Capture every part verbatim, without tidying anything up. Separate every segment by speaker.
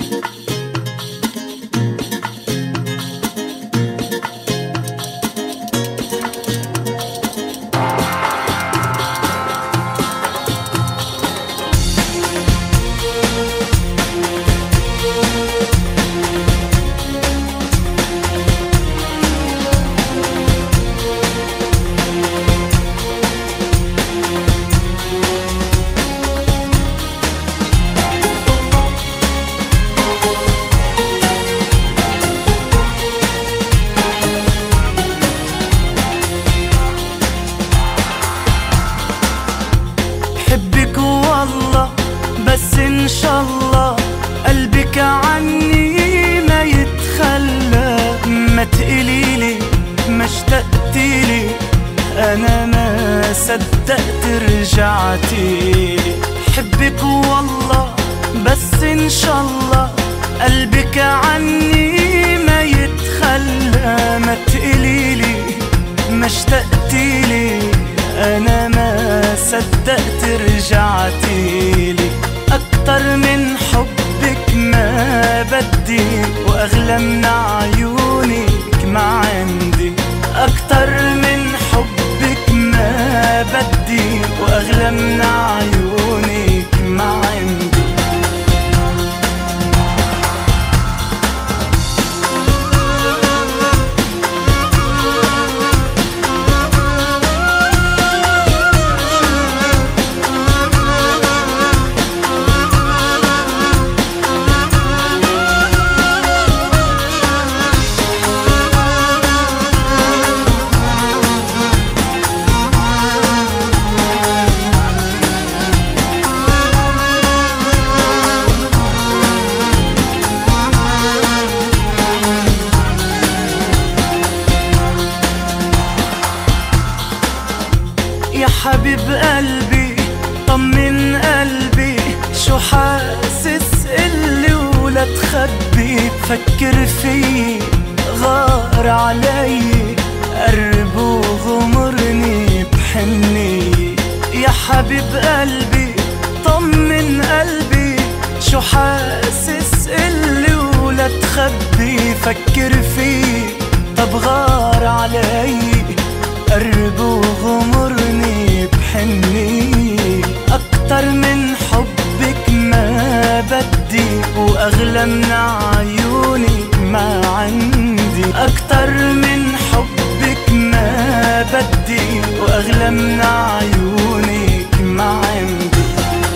Speaker 1: بحبك والله، بس ان شاء الله قلبك عني ما يتخلى. ما تقليلي ما اشتقتيلي، انا ما صدقت رجعتيلي. بحبك والله بس ان شاء الله قلبك عني ما يتخلى. ما تقليلي ما اشتقتيلي، انا ما صدقت رجعتيلي. اكتر من حبك ما بدي، واغلى من عيونك ما عندي. اكتر من حبك ما بدي، واغلى من عيونك ما عندي. يا حبيب قلبي طمن قلبي، شو حاسس قلي ولا تخبي. بفكر فيي غار علي، قرب وغمرني بحني. يا حبيب قلبي طمن قلبي، شو حاسس قلي ولا تخبي. فكر فيي طب غار علي، قرب وغمرني بحني. اكتر من حبك ما بدي، واغلى من عيونك ما عندي. اكتر من حبك ما بدي، واغلى من عيونك ما عندي.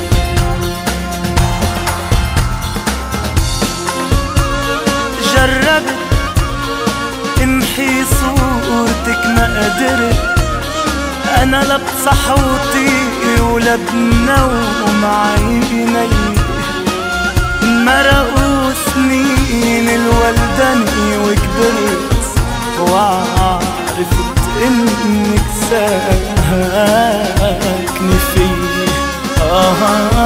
Speaker 1: جربت امحي صورتك ما قدرت، انا لا بصحوتي ولا بنوم عيني. مرقوا سنين الولدني وكبرت، وعرفت انك ساكنة فيه. آه